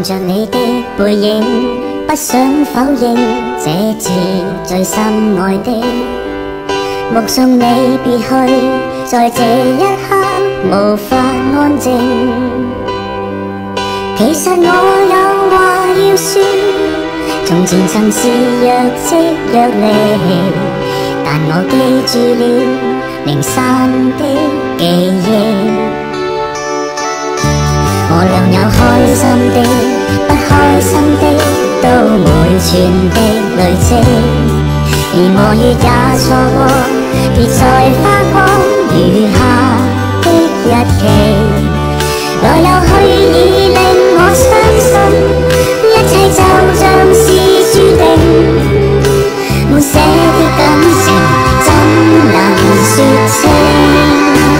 望着你的背影，不想否認這次最深愛的。目送你別去，在這一刻無法安靜。其實我有話要說，從前曾是若即若離，但我記住了零散的記憶。我倆有開心的、不開心的，都每寸的累積。而我亦也錯過，別再花光餘下的日期。來又去已令我傷心，一切就像是注定。沒寫的感情怎能說清？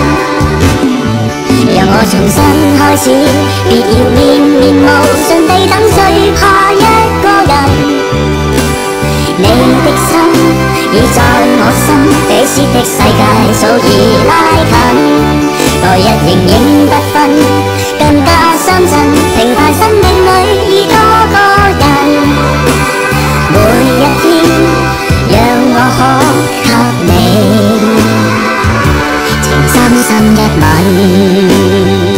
讓我重新開始，別要面面無盡地等，最怕一個人。你的心已在我心，彼此的世界早已拉近。來日形影不分，更加相襯。平凡生命裏已多個人，每一天讓我可給你情深深一吻。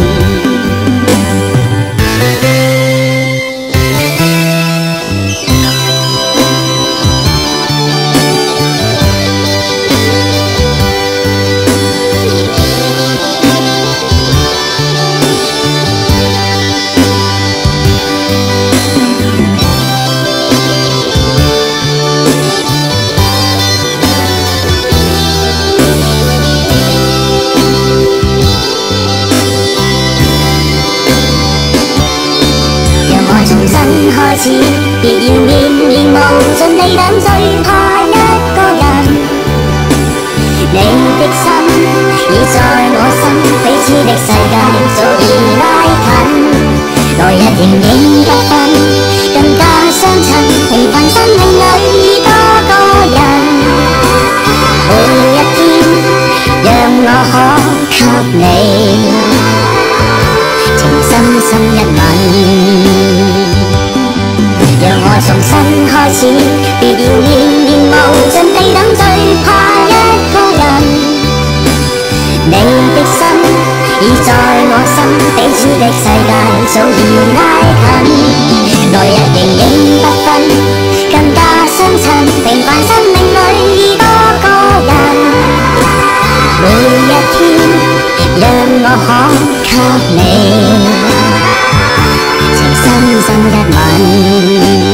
開始，別要面面無盡地等，最怕一個人。你的心已在我心，彼此的世界早已拉近。來日形影不分，更加相襯。平凡生命裏已多個人，每一天讓我可給你情深深一吻。讓我重新開始，別要面面無盡地等，最怕一個人。你的心已在我心，彼此的世界早已拉近。來日形影不分，更加相襯。平凡生命裏已多個人，每一天讓我可給你情深深一吻。